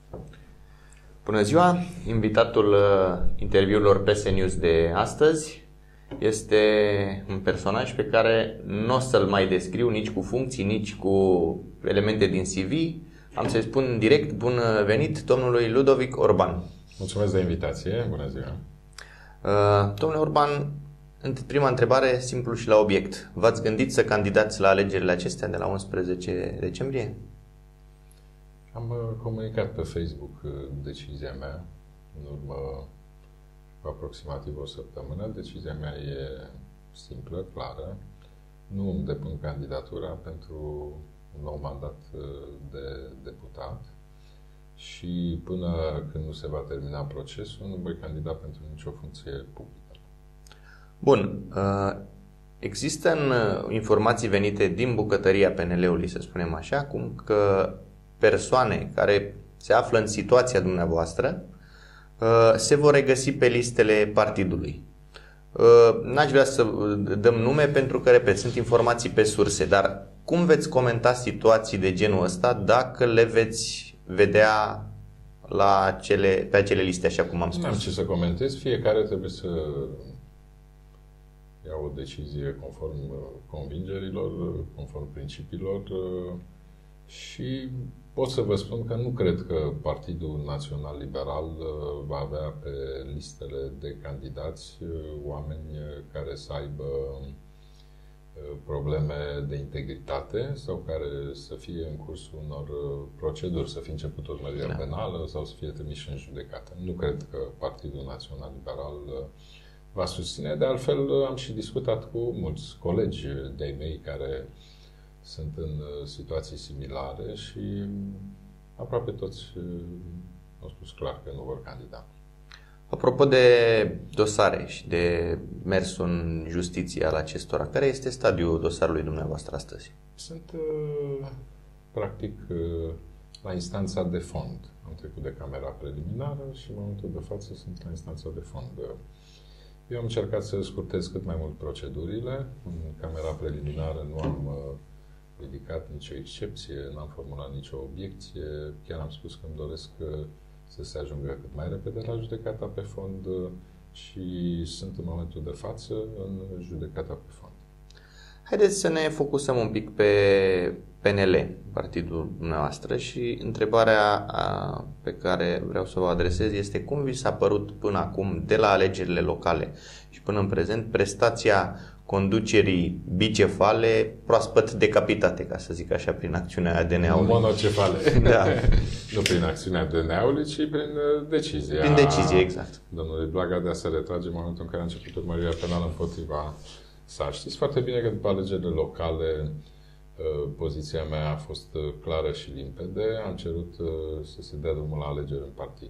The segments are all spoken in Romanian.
Bună ziua! Invitatul interviurilor PS News de astăzi este un personaj pe care nu o să-l mai descriu nici cu funcții, nici cu elemente din CV. Am să-i spun direct bun venit domnului Ludovic Orban. Mulțumesc de invitație, bună ziua! Domnule Orban, prima întrebare, simplu și la obiect. V-ați gândit să candidați la alegerile acestea de la 11 decembrie? Am comunicat pe Facebook decizia mea în urmă cu aproximativ o săptămână. Decizia mea e simplă, clară. Nu îmi depun candidatura pentru un nou mandat de deputat și până când nu se va termina procesul, nu voi candida pentru nicio funcție publică. Bun. Există informații venite din bucătăria PNL-ului, să spunem așa, cum că persoane care se află în situația dumneavoastră se vor regăsi pe listele partidului. N-aș vrea să dăm nume pentru că, repet, sunt informații pe surse, dar cum veți comenta situații de genul ăsta dacă le veți vedea pe acele liste, așa cum am spus? Nu am ce să comentez, fiecare trebuie să ia o decizie conform convingerilor, conform principiilor și pot să vă spun că nu cred că Partidul Național Liberal va avea pe listele de candidați oameni care să aibă probleme de integritate sau care să fie în cursul unor proceduri, să fie început urmărirea penală sau să fie trimiși în judecată. Nu cred că Partidul Național Liberal va susține. De altfel, am și discutat cu mulți colegi de-ai mei care sunt în situații similare și aproape toți au spus clar că nu vor candida. Apropo de dosare și de mersul în justiție al acestora, care este stadiul dosarului dumneavoastră astăzi? Sunt, practic, la instanța de fond. Am trecut de camera preliminară și în momentul de față sunt la instanța de fond. Eu am încercat să scurtez cât mai mult procedurile. În camera preliminară nu am ridicat nicio excepție, n-am formulat nicio obiecție. Chiar am spus că îmi doresc să se ajungă cât mai repede la judecata pe fond și sunt în momentul de față în judecata pe fond. Haideți să ne focusăm un pic pe PNL, partidul dumneavoastră, și întrebarea pe care vreau să vă adresez este cum vi s-a părut până acum, de la alegerile locale și până în prezent, prestația conducerii bicefale proaspăt decapitate, ca să zic așa, prin acțiunea DNA-ului. Monocefale. Da. Nu prin acțiunea DNA-ului, ci prin decizia. Prin decizie, exact. Domnului Blaga de a se retrage în momentul în care a început urmărirea penală împotriva sa. Știți foarte bine că după alegerile locale poziția mea a fost clară și limpede. Am cerut să se dea drumul la alegeri în partid.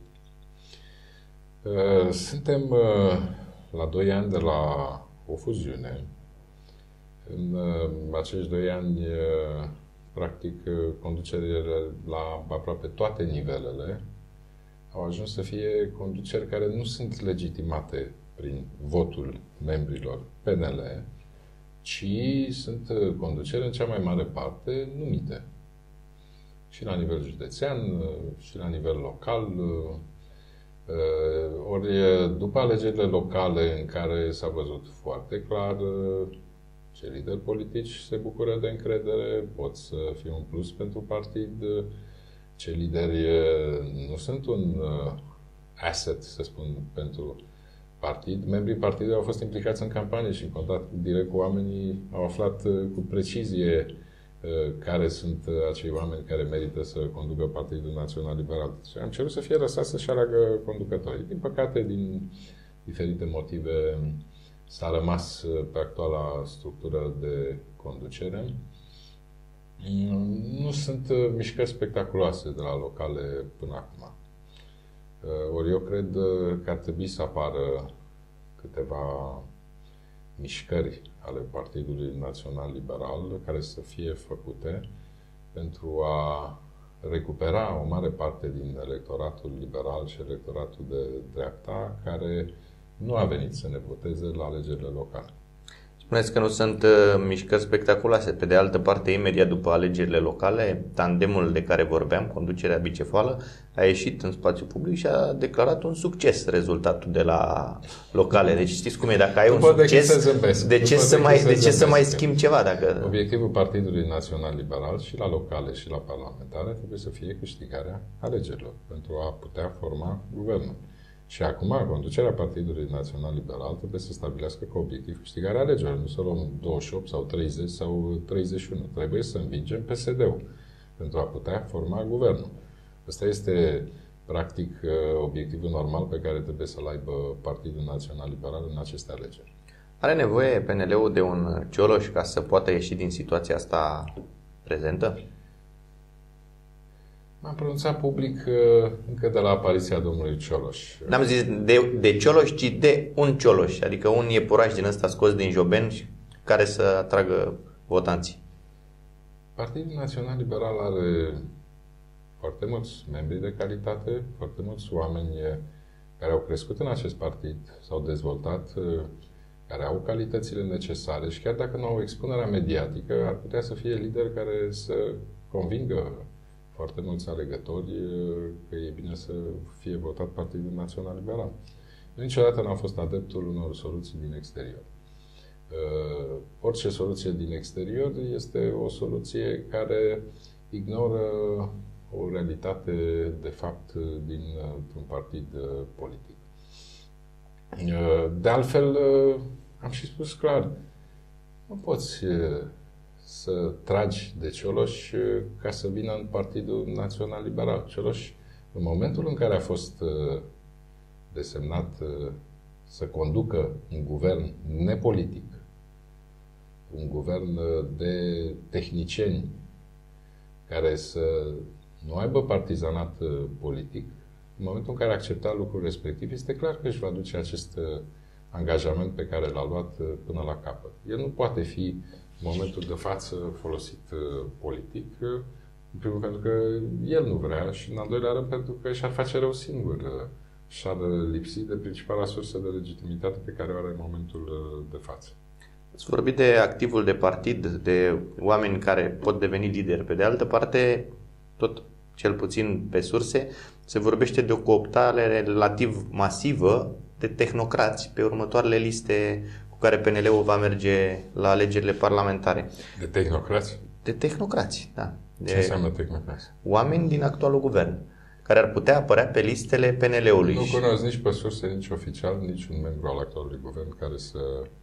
Suntem la 2 ani de la o fuziune. În acești 2 ani, practic, conducerile la aproape toate nivelele au ajuns să fie conduceri care nu sunt legitimate prin votul membrilor PNL, ci sunt conduceri în cea mai mare parte numite. Și la nivel județean, și la nivel local. Ori după alegerile locale în care s-a văzut foarte clar ce lideri politici se bucură de încredere, pot să fie un plus pentru partid, ce lideri nu sunt un asset, să spun, pentru partid. Membrii partidului au fost implicați în campanie și în contact direct cu oamenii, au aflat cu precizie care sunt acei oameni care merită să conducă Partidul Național Liberal. Și am cerut să fie lăsați să-și aleagă conducătorii. Din păcate, din diferite motive, s-a rămas pe actuala structură de conducere. Nu sunt mișcări spectaculoase de la locale până acum. Ori eu cred că ar trebui să apară câteva mișcări ale Partidului Național Liberal care să fie făcute pentru a recupera o mare parte din electoratul liberal și electoratul de dreapta care nu a venit să ne voteze la alegerile locale. Spuneți că nu sunt mișcări spectaculoase. Pe de altă parte, imediat după alegerile locale, tandemul de care vorbeam, conducerea bicefală, a ieșit în spațiu public și a declarat un succes rezultatul de la locale. Deci știți cum e, dacă ai un succes, de ce să mai schimbi ceva? Dacă... Obiectivul Partidului Național Liberal și la locale și la parlamentare trebuie să fie câștigarea alegerilor pentru a putea forma guvernul. Și acum, conducerea Partidului Național Liberal trebuie să stabilească ca obiectiv câștigarea alegerilor. Nu să luăm 28 sau 30 sau 31. Trebuie să învingem PSD-ul pentru a putea forma guvernul. Ăsta este, practic, obiectivul normal pe care trebuie să-l aibă Partidul Național Liberal în aceste alegeri. Are nevoie PNL-ul de un Cioloș ca să poată ieși din situația asta prezentă? M-am pronunțat public încă de la apariția domnului Cioloș. N-am zis de Cioloș, ci de un Cioloș, adică un iepuraș din ăsta scos din joben care să atragă votanții. Partidul Național Liberal are foarte mulți membri de calitate, foarte mulți oameni care au crescut în acest partid, s-au dezvoltat, care au calitățile necesare și chiar dacă nu au expunerea mediatică, ar putea să fie lideri care să convingă foarte mulți alegători că e bine să fie votat Partidul Național Liberal. Eu niciodată n-am fost adeptul unor soluții din exterior. Orice soluție din exterior este o soluție care ignoră o realitate de fapt dintr-un partid politic. De altfel, am și spus clar, nu poți să tragi de Cioloș ca să vină în Partidul Național Liberal. Cioloș, în momentul în care a fost desemnat să conducă un guvern nepolitic, un guvern de tehnicieni care să nu aibă partizanat politic, în momentul în care a acceptat lucrul respectiv, este clar că își va duce acest angajament pe care l-a luat până la capăt. El nu poate fi în momentul de față folosit politic, în primul pentru că el nu vrea și în al doilea rând pentru că și-ar face rău singur, și-ar lipsi de principala sursă de legitimitate pe care o are în momentul de față. Ați vorbit de activul de partid, de oameni care pot deveni lideri. Pe de altă parte, tot cel puțin pe surse, se vorbește de o cooptare relativ masivă de tehnocrați pe următoarele liste cu care PNL-ul va merge la alegerile parlamentare. De tehnocrați? De tehnocrați, da. Ce înseamnă tehnocrați? Oameni din actualul guvern, care ar putea apărea pe listele PNL-ului. Nu cunosc nici pe surse, nici oficial, nici un membru al actualului guvern care să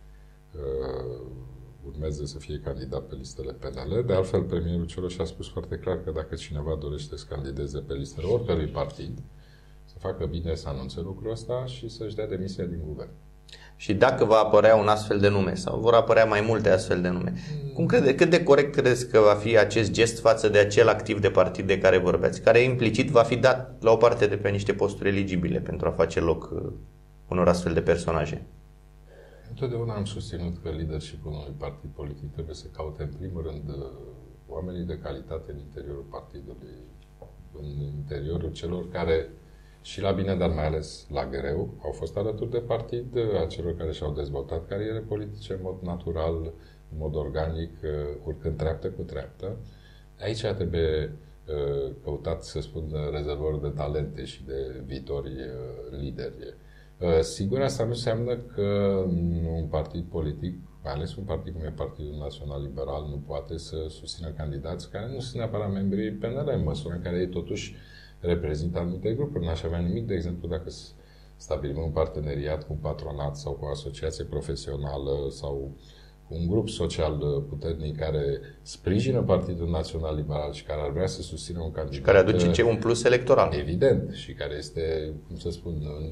urmeze să fie candidat pe listele PNL. De altfel, premierul Cioloș a spus foarte clar că dacă cineva dorește să candideze pe listele oricărui partid, să facă bine să anunțe lucrul ăsta și să-și dea demisia din guvern. Și dacă va apărea un astfel de nume sau vor apărea mai multe astfel de nume, cât de corect credeți că va fi acest gest față de acel activ de partid de care vorbeați, care implicit va fi dat la o parte de pe niște posturi eligibile pentru a face loc unor astfel de personaje? Întotdeauna am susținut că leadership-ul unui partid politic trebuie să caute în primul rând oamenii de calitate în interiorul partidului, în interiorul celor care și la bine, dar mai ales la greu, au fost alături de partid, a celor care și-au dezvoltat cariere politice în mod natural, în mod organic, urcând treaptă cu treaptă. Aici trebuie căutat, să spun, rezervori de talente și de viitori lideri. Sigur, asta nu înseamnă că un partid politic, mai ales un partid cum e Partidul Național Liberal, nu poate să susțină candidați care nu sunt neapărat membrii PNL, în măsura în care ei totuși reprezintă anumite grupuri. N-aș avea nimic, de exemplu, dacă stabilim un parteneriat cu un patronat sau cu o asociație profesională sau cu un grup social puternic care sprijină Partidul Național Liberal și care ar vrea să susțină un candidat. Și care aduce un plus electoral. Evident. Și care este, cum să spun, în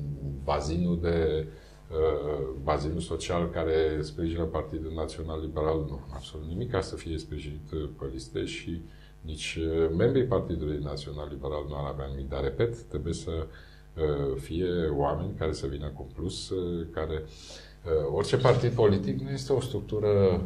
bazinul social care sprijină Partidul Național Liberal. Nu, absolut nimic ca să fie sprijinit pe liste și nici membrii Partidului Național Liberal nu ar avea nimic. Dar, repet, trebuie să fie oameni care să vină cu plus, care... Orice partid politic nu este o structură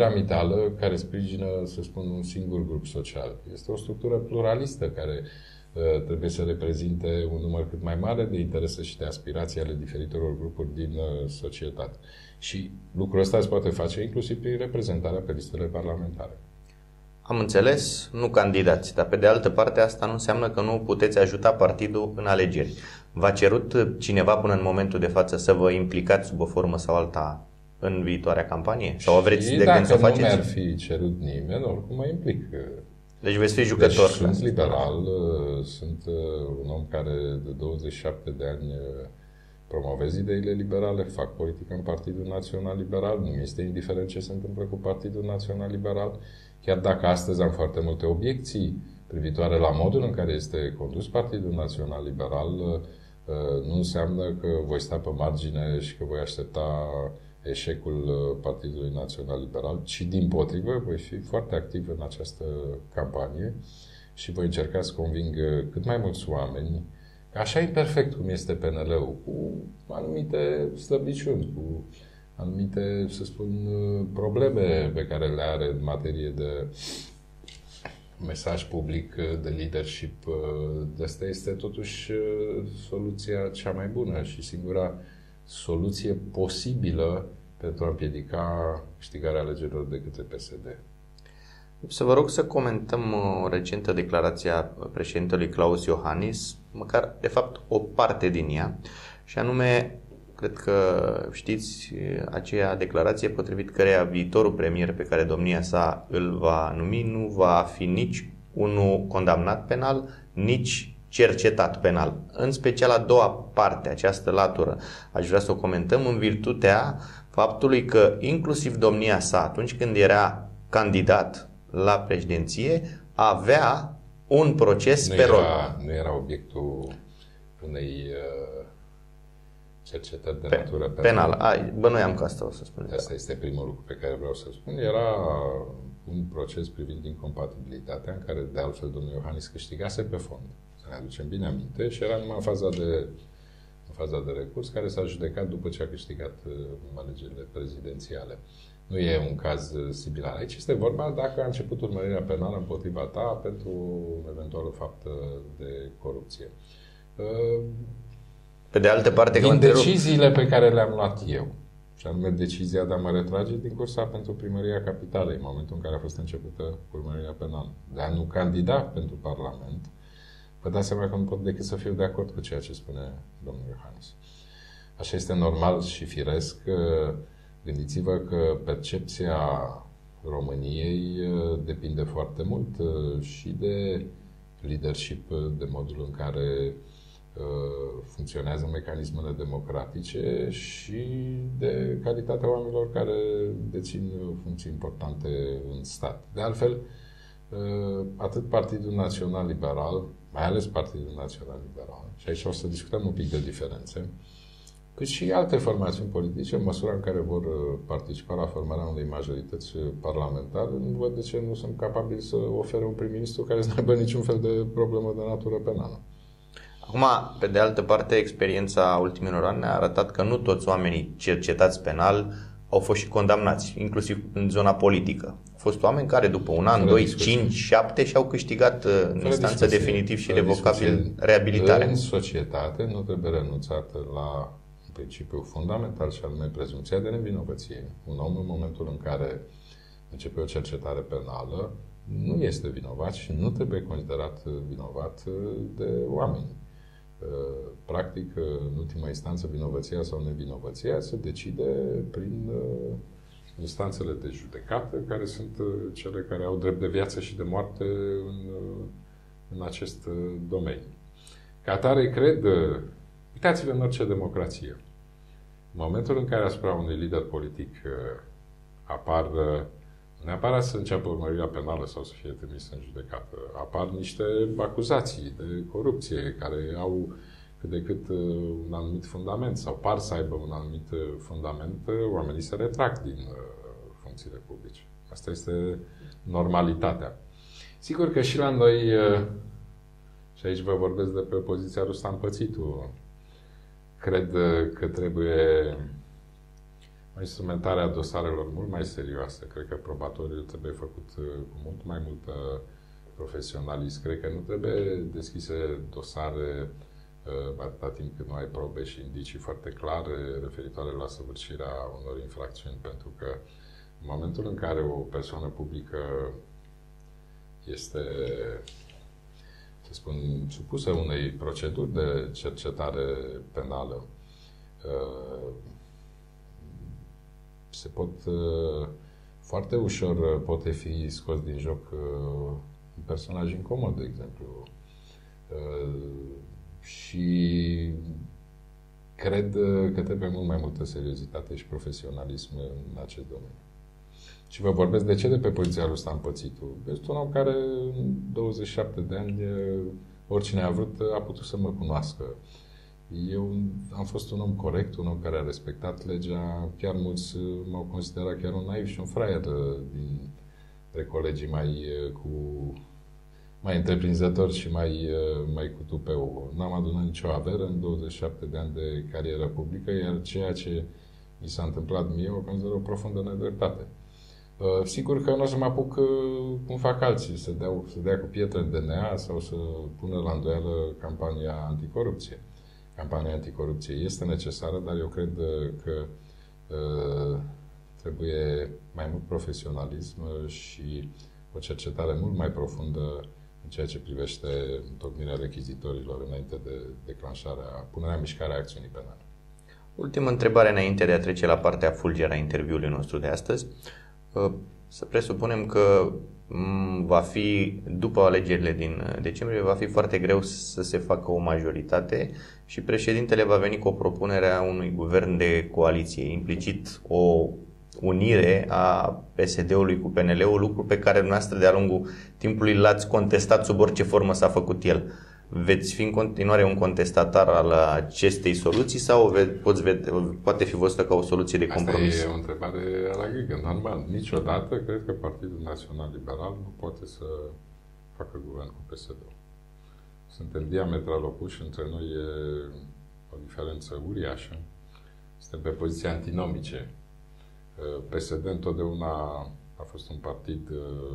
piramidală care sprijină, să spun, un singur grup social. Este o structură pluralistă care trebuie să reprezinte un număr cât mai mare de interese și de aspirații ale diferitelor grupuri din societate. Și lucrul ăsta se poate face inclusiv prin reprezentarea pe listele parlamentare. Am înțeles, nu candidați, dar pe de altă parte asta nu înseamnă că nu puteți ajuta partidul în alegeri. V-a cerut cineva până în momentul de față să vă implicați sub o formă sau alta în viitoarea campanie? Sau vreți de gând să o faceți? Dacă nu mi-ar fi cerut nimeni, oricum mă implic. Deci veți fi jucător. Deci sunt liberal, sunt un om care de 27 de ani promovez ideile liberale, fac politică în Partidul Național Liberal, nu mi este indiferent ce se întâmplă cu Partidul Național Liberal, chiar dacă astăzi am foarte multe obiecții privitoare la modul în care este condus Partidul Național Liberal, nu înseamnă că voi sta pe margine și că voi aștepta eșecul Partidului Național Liberal, ci dimpotrivă voi fi foarte activ în această campanie și voi încerca să conving cât mai mulți oameni, așa imperfect cum este PNL-ul, cu anumite slăbiciuni, cu anumite, să spun, probleme pe care le are în materie de mesaj public, de leadership. De asta este totuși soluția cea mai bună și singura soluție posibilă pentru a împiedica câștigarea alegerilor de către PSD. Să vă rog să comentăm o recentă declarație a președintelui Klaus Iohannis, măcar, de fapt, o parte din ea, și anume, cred că știți, aceea declarație potrivit căreia viitorul premier pe care domnia sa îl va numi nu va fi nici unul condamnat penal, nici cercetat penal. În special a doua parte, această latură, aș vrea să o comentăm în virtutea faptului că inclusiv domnia sa, atunci când era candidat la președinție, avea un proces pe rol. Nu era obiectul unei cercetări de natură penală. Bănuiam că asta o să spun. Asta este primul lucru pe care vreau să spun. Era un proces privind incompatibilitatea, în care, de altfel, domnul Iohannis câștigase pe fond. Să ne aducem bine aminte. Și era numai în faza de recurs, care s-a judecat după ce a câștigat alegerile prezidențiale. Nu e un caz similar. Aici este vorba dacă a început urmărirea penală împotriva ta pentru eventuală faptă de corupție. Pe de altă parte, din deciziile pe care le-am luat eu, și anume decizia de a mă retrage din cursa pentru primăria capitalei, în momentul în care a fost începută urmărirea penală, de a nu candida pentru Parlament, vă dați seama că nu pot decât să fiu de acord cu ceea ce spune domnul Iohannis. Așa este normal și firesc. Gândiți-vă că percepția României depinde foarte mult și de leadership, de modul în care funcționează mecanismele democratice și de calitatea oamenilor care dețin funcții importante în stat. De altfel, atât Partidul Național Liberal, mai ales Partidul Național Liberal, și aici o să discutăm un pic de diferențe, cât și alte formațiuni politice, în măsura în care vor participa la formarea unei majorități parlamentare, nu văd de ce nu sunt capabili să ofere un prim-ministru care să nu aibă niciun fel de problemă de natură penală. Acum, pe de altă parte, experiența ultimilor ani a arătat că nu toți oamenii cercetați penal au fost și condamnați, inclusiv în zona politică. Au fost oameni care după un an, 2, 5, 7 și-au câștigat în instanță definitiv și revocabil reabilitarea. În societate nu trebuie renunțată la principiul fundamental și anume prezumția de nevinovăție. Un om în momentul în care începe o cercetare penală nu este vinovat și nu trebuie considerat vinovat de oameni. Practic, în ultima instanță, vinovăția sau nevinovăția se decide prin instanțele de judecată, care sunt cele care au drept de viață și de moarte în acest domeniu. Ca atare, cred, uitați-vă în orice democrație. În momentul în care asupra unui lider politic apar, nu neapărat să înceapă urmărirea penală sau să fie trimis în judecată, apar niște acuzații de corupție care au cât de cât un anumit fundament sau par să aibă un anumit fundament, oamenii se retrag din funcțiile publice. Asta este normalitatea. Sigur că și la noi, și aici vă vorbesc de pe poziția Ruslan Pățitu, cred că trebuie o instrumentare a dosarelor mult mai serioasă. Cred că probatoriul trebuie făcut cu mult mai multă profesionalist. Cred că nu trebuie deschise dosare atâta timp cât nu ai probe și indicii foarte clare referitoare la săvârșirea unor infracțiuni, pentru că în momentul în care o persoană publică este, să spun, supusă unei proceduri de cercetare penală, se pot foarte ușor poate fi scos din joc un personaj incomod, de exemplu. Și cred că trebuie mult mai multă seriozitate și profesionalism în acest domeniu. Și vă vorbesc de ce de pe poziția lui Stan Pățitu. Este un om care în 27 de ani, oricine a vrut, a putut să mă cunoască. Eu am fost un om corect, un om care a respectat legea. Chiar mulți m-au considerat chiar un naiv și un fraier dintre colegii mai întreprinzători și mai cu tupeu. N-am adunat nicio averă în 27 de ani de carieră publică, iar ceea ce mi s-a întâmplat mie o consider o profundă nedreptate. Sigur că nu o să mă apuc cum fac alții, să dea cu pietre în DNA sau să pună la îndoială campania anticorupție. Campania anticorupție este necesară, dar eu cred că trebuie mai mult profesionalism și o cercetare mult mai profundă în ceea ce privește întocmirea rechizitorilor înainte de punerea în mișcare a acțiunii penale. Ultima întrebare înainte de a trece la partea fulgeră a interviului nostru de astăzi. Să presupunem că va fi, după alegerile din decembrie, va fi foarte greu să se facă o majoritate și președintele va veni cu o propunere a unui guvern de coaliție, implicit o unire a PSD-ului cu PNL-ul, lucru pe care dumneavoastră de-a lungul timpului l-ați contestat sub orice formă s-a făcut el. Veți fi în continuare un contestatar al acestei soluții sau poate fi văzută ca o soluție de compromis? Asta e o întrebare la grigă, normal. Niciodată cred că Partidul Național Liberal nu poate să facă guvern cu PSD-ul. Suntem diametral opuși, între noi e o diferență uriașă. Suntem pe poziții antinomice. PSD întotdeauna a fost un partid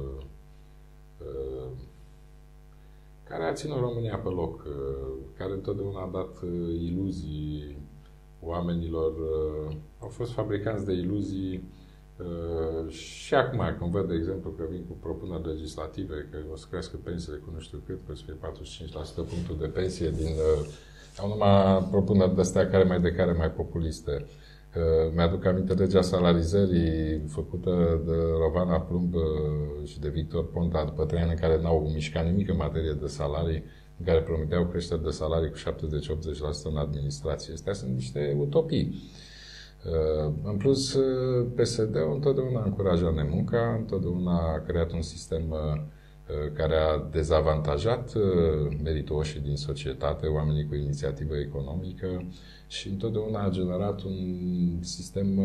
care a ținut România pe loc, care întotdeauna a dat iluzii oamenilor, au fost fabricanți de iluzii și acum, când văd, de exemplu, că vin cu propuneri legislative, că o să crească pensiile cu nu știu cât, că o să fie 45% punctul de pensie au numai propuneri de-astea care mai populiste. Mi-aduc aminte legea salarizării făcută de Rovana Plumb și de Victor Ponta după 3 ani în care n-au mișcat nimic în materie de salarii, în care promiteau creșteri de salarii cu 70-80% în administrație. Astea sunt niște utopii. În plus, PSD-ul întotdeauna a încurajat nemunca, întotdeauna a creat un sistem care a dezavantajat meritoșii din societate, oamenii cu inițiativă economică, și întotdeauna a generat un sistem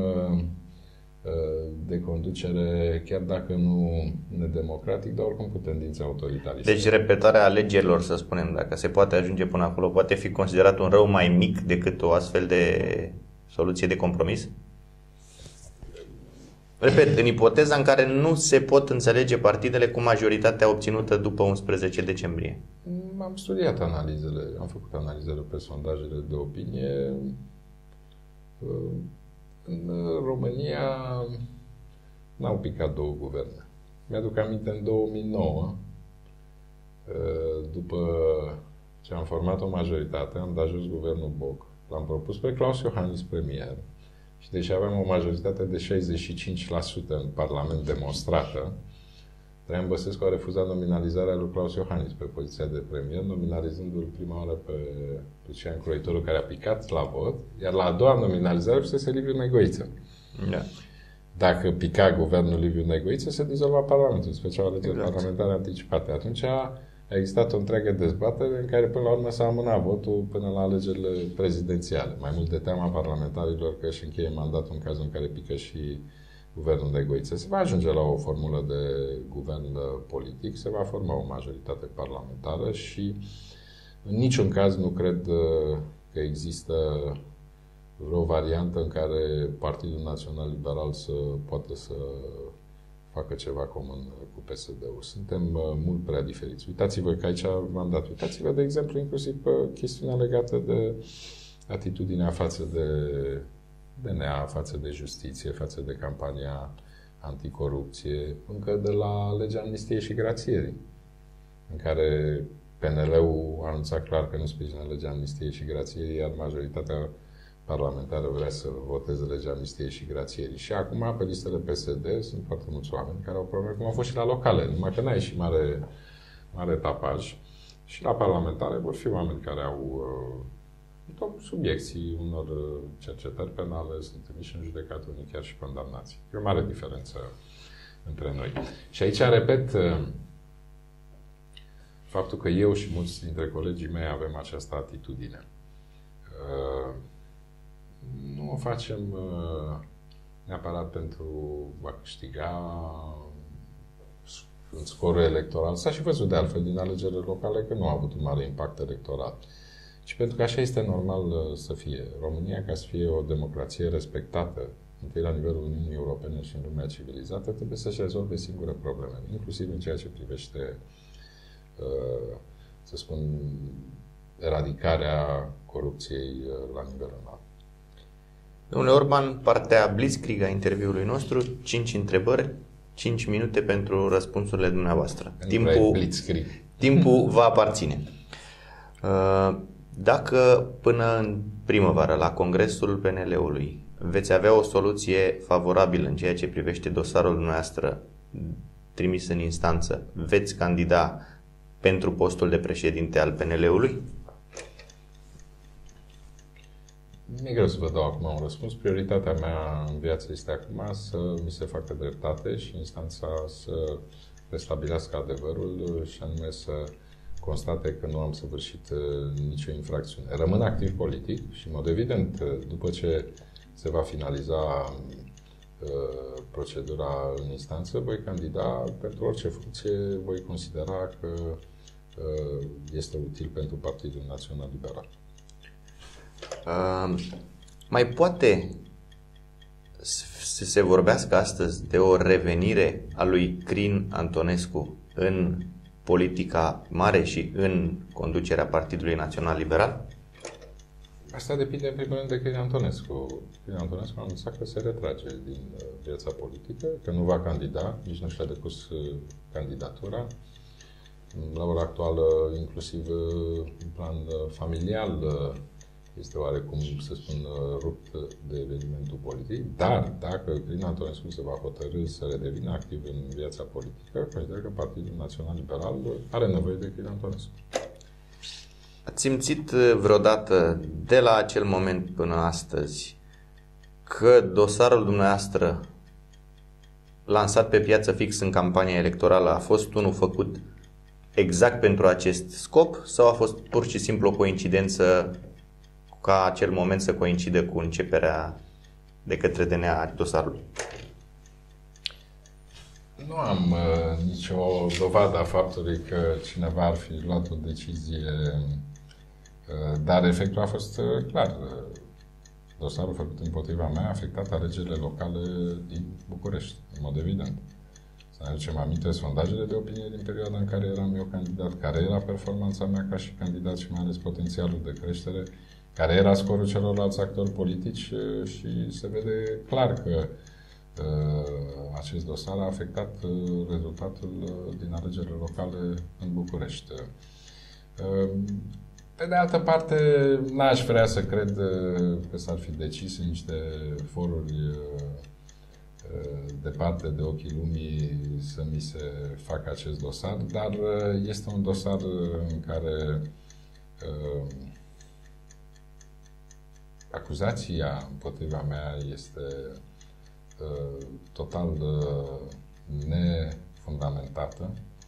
de conducere, chiar dacă nu nedemocratic, dar oricum cu tendințe autoritaristă. Deci repetarea alegerilor, să spunem, dacă se poate ajunge până acolo, poate fi considerat un rău mai mic decât o astfel de soluție de compromis? Repet, în ipoteza în care nu se pot înțelege partidele cu majoritatea obținută după 11 decembrie. Am studiat analizele, am făcut analizele pe sondajele de opinie. În România n-au picat două guverne. Mi-aduc aminte în 2009, după ce am format o majoritate, am dat jos guvernul Boc. L-am propus pe Claus Iohannis premier. Și deși aveam o majoritate de 65% în Parlament demonstrată, Traian Băsescu a refuzat nominalizarea lui Claus Iohannis pe poziția de premier, nominalizându-l prima oară pe Lucian Croitoru, care a picat la vot, iar la a doua nominalizare fusese Liviu Negoiță. Da. Dacă pica guvernul Liviu Negoiță, se dizolva Parlamentul, special alegeri parlamentare anticipate. Atunci a existat o întreagă dezbatere în care până la urmă s-a amânat votul până la alegerile prezidențiale. Mai mult de teama parlamentarilor că își încheie mandatul în cazul în care pică și guvernul Negoiță. Se va ajunge la o formulă de guvern politic, se va forma o majoritate parlamentară și în niciun caz nu cred că există vreo variantă în care Partidul Național Liberal să poată să facă ceva comun cu PSD-ul. Suntem mult prea diferiți. Uitați-vă că aici v-am dat. Uitați-vă, de exemplu, inclusiv pe chestiunea legată de atitudinea față de DNA, față de justiție, față de campania anticorupție, încă de la legea amnistiei și grațierii, în care PNL-ul a anunțat clar că nu sprijină legea amnistiei și grațierii, iar majoritatea parlamentară vrea să voteze legea amnistiei și grațierii. Și acum, pe listele PSD, sunt foarte mulți oameni care au probleme, cum au fost și la locale, numai că n-a ieșit mare tapaj. Și la parlamentare vor fi oameni care au subiecții unor cercetări penale, sunt trimiși în judecată, unii chiar și condamnați. E o mare diferență între noi. Și aici, repet, faptul că eu și mulți dintre colegii mei avem această atitudine. Nu o facem neapărat pentru a câștiga în scorul electoral. S-a și văzut de altfel din alegerile locale că nu a avut un mare impact electoral. Și pentru că așa este normal să fie. România, ca să fie o democrație respectată, întâi la nivelul Uniunii Europene și în lumea civilizată, trebuie să-și rezolve singure probleme, inclusiv în ceea ce privește, să spun, eradicarea corupției la nivel înalt. Domnule Orban, partea Blitzkrieg a interviului nostru, 5 întrebări, 5 minute pentru răspunsurile dumneavoastră. Timpul va aparține. Dacă până în primăvară, la congresul PNL-ului, veți avea o soluție favorabilă în ceea ce privește dosarul dumneavoastră trimis în instanță, veți candida pentru postul de președinte al PNL-ului? Mi-e greu să vă dau acum un răspuns. Prioritatea mea în viață este acum să mi se facă dreptate și instanța să restabilească adevărul și anume să constate că nu am săvârșit nicio infracțiune. Rămân activ politic și, în mod evident, după ce se va finaliza procedura în instanță, voi candida pentru orice funcție voi considera că este util pentru Partidul Național Liberal. Mai poate să se vorbească astăzi de o revenire a lui Crin Antonescu în politica mare și în conducerea Partidului Național Liberal? Asta depinde în primul rând de Crin Antonescu. Crin Antonescu a anunțat că se retrage din viața politică, că nu va candida, nici nu și-a depus candidatura. La ora actuală, inclusiv în plan familial, este oarecum, să spun, rupt de evenimentul politic, dar dacă Crin Antonescu se va hotărî să redevină activ în viața politică, consider că Partidul Național Liberal are nevoie de Crin Antonescu. Ați simțit vreodată, de la acel moment până astăzi, că dosarul dumneavoastră lansat pe piață fix în campania electorală a fost unul făcut exact pentru acest scop sau a fost pur și simplu o coincidență ca acel moment să coincide cu începerea de către DNA a dosarului? Nu am nicio dovadă a faptului că cineva ar fi luat o decizie, dar efectul a fost clar. Dosarul făcut împotriva mea a afectat alegerile locale din București, în mod evident. Să ne aducem aminte sondajele de opinie din perioada în care eram eu candidat, care era performanța mea ca și candidat și mai ales potențialul de creștere, care era scorul celorlalți actori politici și se vede clar că acest dosar a afectat rezultatul din alegerile locale în București. Pe de altă parte, n-aș vrea să cred că s-ar fi decis în niște foruri departe de ochii lumii să mi se facă acest dosar, dar este un dosar în care acuzația împotriva mea este total nefundamentată.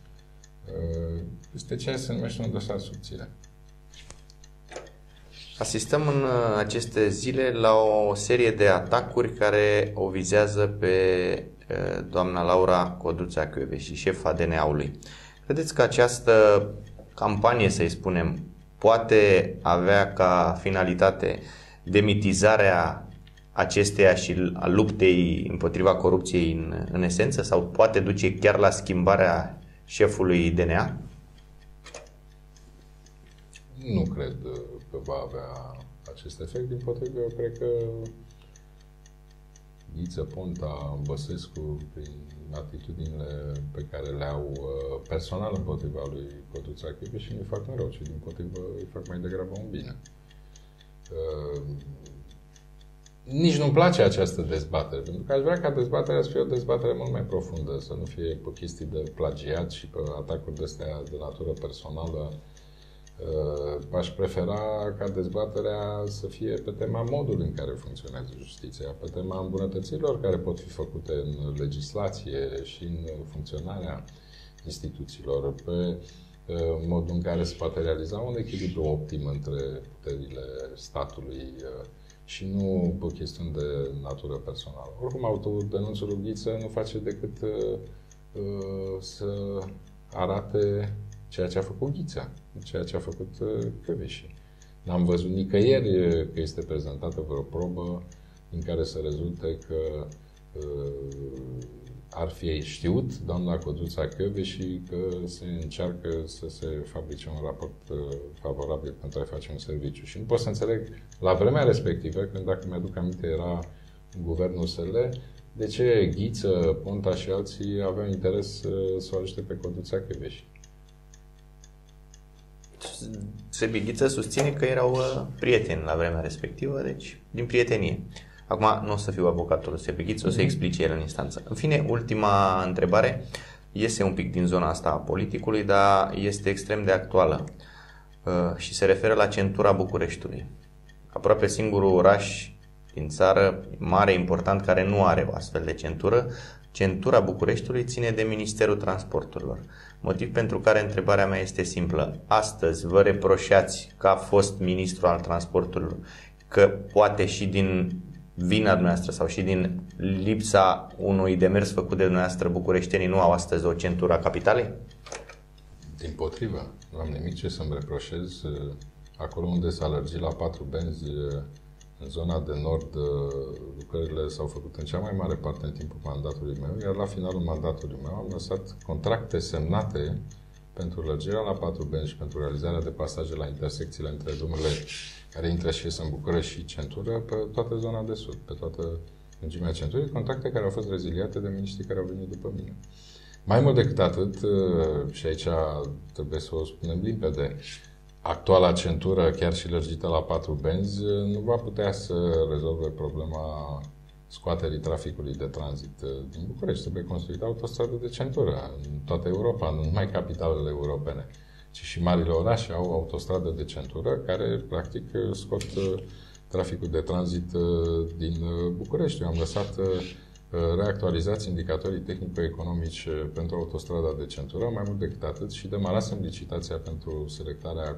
Este ceea ce se numește un dosar subțire. Asistăm în aceste zile la o serie de atacuri care o vizează pe doamna Laura Codruța Kövesi, șefa DNA-ului. Credeți că această campanie, să-i spunem, poate avea ca finalitate demitizarea acesteia și a luptei împotriva corupției în esență? Sau poate duce chiar la schimbarea șefului DNA? Nu cred că va avea acest efect. Din potrivă, eu cred că Ghiță, Ponta, Băsescu, prin atitudinile pe care le au personal împotriva lui Codruța Kövesi, nu-i fac un rău, ci din potrivă îi fac mai degrabă un bine. Nici nu-mi place această dezbatere, pentru că aș vrea ca dezbaterea să fie o dezbatere mult mai profundă, să nu fie pe chestii de plagiat și pe atacuri de-astea de natură personală. Aș prefera ca dezbaterea să fie pe tema modului în care funcționează justiția, pe tema îmbunătățirilor care pot fi făcute în legislație și în funcționarea instituțiilor, pe modul în care se poate realiza un echilibru optim între puterile statului și nu pe chestiuni de natură personală. Oricum, autodenunțul lui Ghiță nu face decât să arate ceea ce a făcut Ghiță, ceea ce a făcut Kövesi. N-am văzut nicăieri că este prezentată vreo probă din care să rezulte că ar fi știut doamna Codruța Kövesi că se încearcă să se fabrice un raport favorabil pentru a face un serviciu. Și nu pot să înțeleg, la vremea respectivă, când, dacă mi-aduc aminte, era guvernul USL, de ce Ghiță, Ponta și alții aveau interes să o ajute pe Codruța Kövesi. Sebi Ghiță susține că erau prieteni la vremea respectivă, deci din prietenie. Acum nu o să fiu avocatul lui Sebi Ghiță, o să explice el în instanță. În fine, ultima întrebare iese un pic din zona asta a politicului, dar este extrem de actuală și se referă la centura Bucureștiului. Aproape singurul oraș din țară mare, important, care nu are o astfel de centură. Centura Bucureștiului ține de Ministerul Transporturilor. Motiv pentru care întrebarea mea este simplă. Astăzi vă reproșați, ca fost ministru al transporturilor, că poate și din vina dumneavoastră sau și din lipsa unui demers făcut de dumneavoastră, bucureștenii nu au astăzi o centură a capitalei? Dimpotrivă. Nu am nimic ce să-mi reproșez. Acolo unde s-a lărgit la 4 benzi, în zona de nord, lucrările s-au făcut în cea mai mare parte în timpul mandatului meu, iar la finalul mandatului meu am lăsat contracte semnate pentru lărgirea la 4 benzi și pentru realizarea de pasaje la intersecțiile între drumurile care intră și ies în București și centură pe toată zona de sud, pe toată lungimea centurii, contracte care au fost reziliate de miniștrii care au venit după mine. Mai mult decât atât, și aici trebuie să o spunem limpede, actuala centură, chiar și lărgită la 4 benzi, nu va putea să rezolve problema scoaterii traficului de tranzit din București. Trebuie construită autostradă de centură în toată Europa, nu numai capitalele europene, ci și marile orașe au autostradă de centură care, practic, scot traficul de tranzit din București. Eu am lăsat reactualizați indicatorii tehnico-economici pentru autostrada de centură, mai mult decât atât, și demarasem licitația pentru selectarea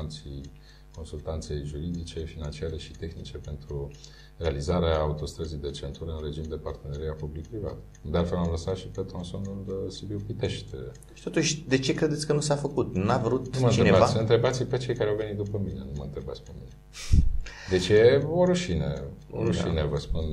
consultanței juridice, financiare și tehnice pentru realizarea autostrăzii de centură în regim de parteneriat public-privat. De altfel am lăsat și pe tronsonul Sibiu-Pitești. Și totuși, de ce credeți că nu s-a făcut? N-a vrut nu cineva? Întrebați pe cei care au venit după mine, nu mă întrebați pe mine. Deci e o rușine. O rușine, da. Vă spun,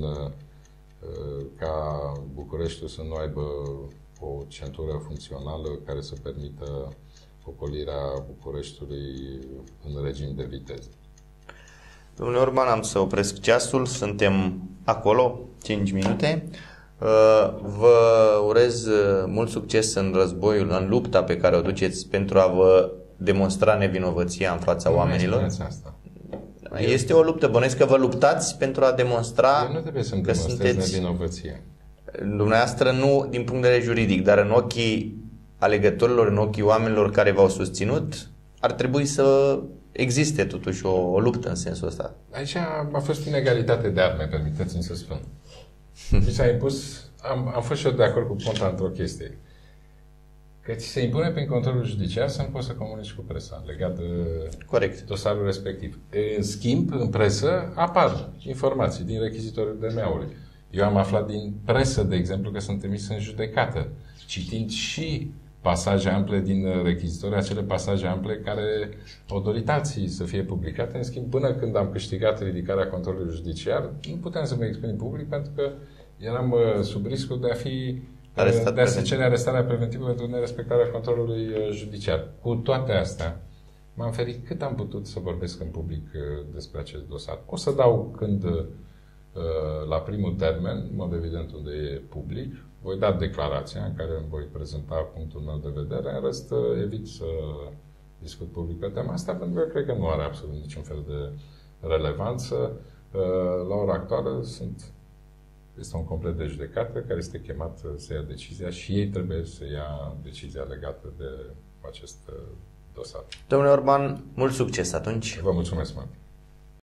ca Bucureștiul să nu aibă o centură funcțională care să permită ocolirea Bucureștiului în regim de viteză. Domnule Orban, am să opresc ceasul, suntem acolo, 5 minute. Vă urez mult succes în războiul, în lupta pe care o duceți pentru a vă demonstra nevinovăția în fața oamenilor. Asta. Este o luptă, bănuiesc că vă luptați pentru a demonstra eu nu trebuie să-mi demonstrez nevinovăție. Dumneavoastră nu din punct de vedere juridic, dar în ochii alegătorilor, în ochii oamenilor care v-au susținut, ar trebui să existe totuși o luptă în sensul ăsta. Aici a fost inegalitate de arme, permiteți-mi să spun. Mi s-a impus, am fost și eu de acord cu Ponta într-o chestie. Că ți se impune prin controlul judiciar să nu poți să comunici cu presa legat de corect dosarul respectiv. În schimb, în presă apar informații din rechizitoriul DNA-ului. Eu am aflat din presă, de exemplu, că sunt trimis în judecată, citind și pasaje ample din rechizitori, acele pasaje ample care au dorit alții să fie publicate. În schimb, până când am câștigat ridicarea controlului judiciar, nu puteam să mă exprim public pentru că eram sub riscul de a fi de a se cere arestarea preventivă pentru nerespectarea controlului judiciar. Cu toate astea, m-am ferit cât am putut să vorbesc în public despre acest dosar. O să dau când, la primul termen, în mod evident unde e public, voi da declarația în care îmi voi prezenta punctul meu de vedere, în rest evit să discut public pe tema asta, pentru că cred că nu are absolut niciun fel de relevanță. La ora actuală este un complet de judecată care este chemat să ia decizia și ei trebuie să ia decizia legată de acest dosar. Domnule Orban, mult succes atunci! Vă mulțumesc mult!